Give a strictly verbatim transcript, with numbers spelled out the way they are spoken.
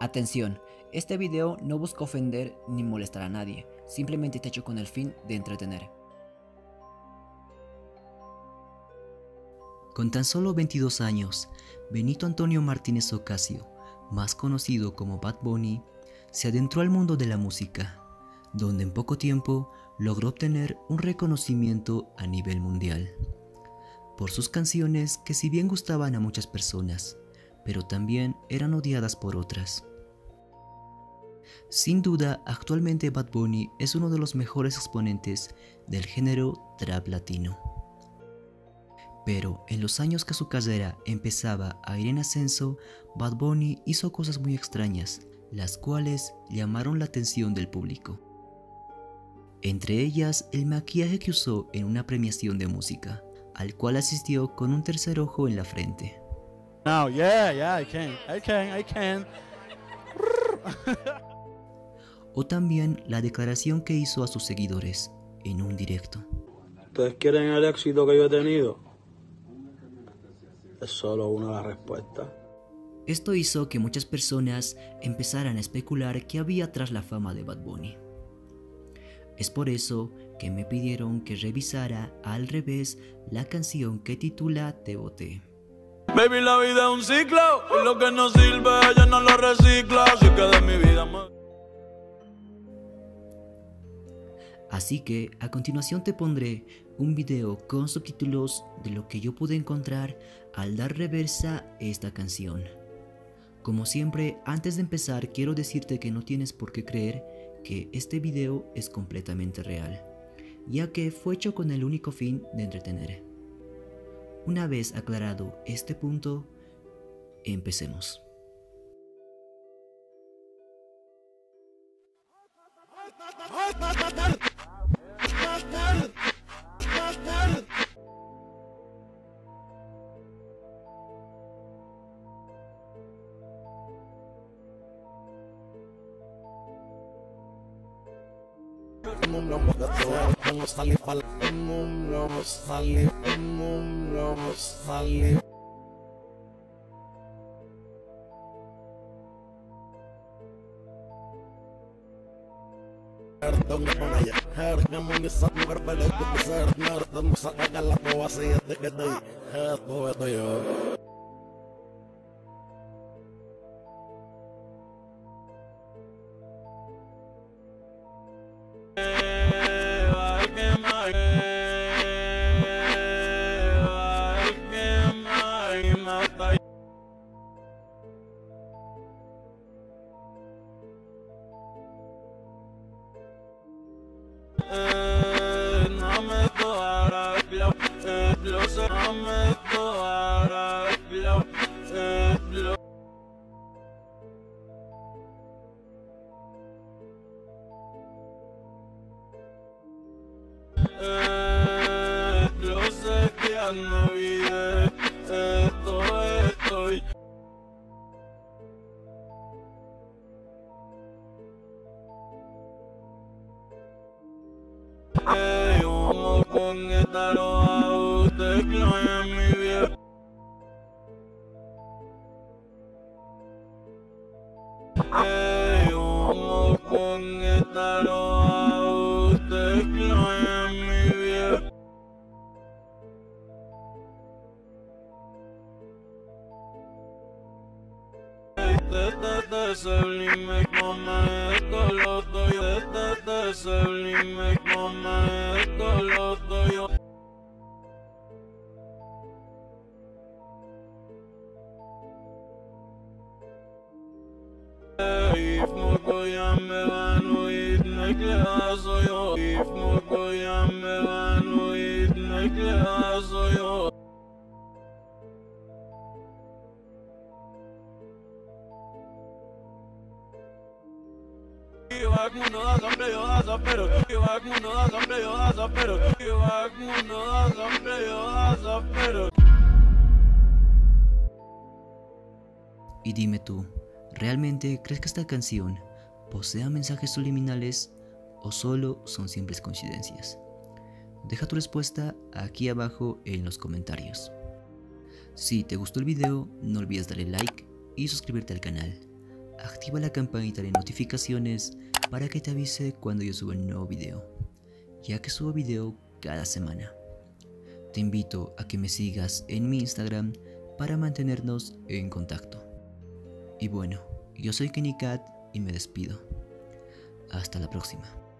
Atención, este video no busca ofender ni molestar a nadie, simplemente está hecho con el fin de entretener. Con tan solo veintidós años, Benito Antonio Martínez Ocasio, más conocido como Bad Bunny, se adentró al mundo de la música, donde en poco tiempo logró obtener un reconocimiento a nivel mundial. Por sus canciones que si bien gustaban a muchas personas, pero también eran odiadas por otras. Sin duda, actualmente Bad Bunny es uno de los mejores exponentes del género trap latino. Pero en los años que su carrera empezaba a ir en ascenso, Bad Bunny hizo cosas muy extrañas, las cuales llamaron la atención del público. Entre ellas, el maquillaje que usó en una premiación de música, al cual asistió con un tercer ojo en la frente. Now, yeah, yeah, I can, I can, I can. O también la declaración que hizo a sus seguidores en un directo. ¿Ustedes quieren el éxito que yo he tenido? Es solo una de las respuestas. Esto hizo que muchas personas empezaran a especular qué había tras la fama de Bad Bunny. Es por eso que me pidieron que revisara al revés la canción que titula Te Boté. Baby, la vida es un ciclo, y lo que no sirve ella no lo recicla, así que de mi vida más. Así que a continuación te pondré un video con subtítulos de lo que yo pude encontrar al dar reversa a esta canción. Como siempre, antes de empezar quiero decirte que no tienes por qué creer que este video es completamente real, ya que fue hecho con el único fin de entretener. Una vez aclarado este punto, empecemos. Ey, vamos con esta roja, usted clave mi viejo. Ey, vamos con esta roja, usted clave mi viejo. Desde ese blime come esto lo doy. Desde ese blime come esto lo doy. If moko ya me van a oír, no hay que soy yo. If moko ya me van a oír, no hay que soy yo. Mundo da sombrero, da sombrero, mundo da sombrero, da sombrero, mundo da sombrero, da sombrero. Y dime tú, ¿realmente crees que esta canción posea mensajes subliminales o solo son simples coincidencias? Deja tu respuesta aquí abajo en los comentarios. Si te gustó el video, no olvides darle like y suscribirte al canal. activa la campanita de notificaciones para que te avise cuando yo suba un nuevo video, ya que subo video cada semana. Te invito a que me sigas en mi Instagram para mantenernos en contacto. Y bueno, yo soy Kenny Cat y me despido. Hasta la próxima.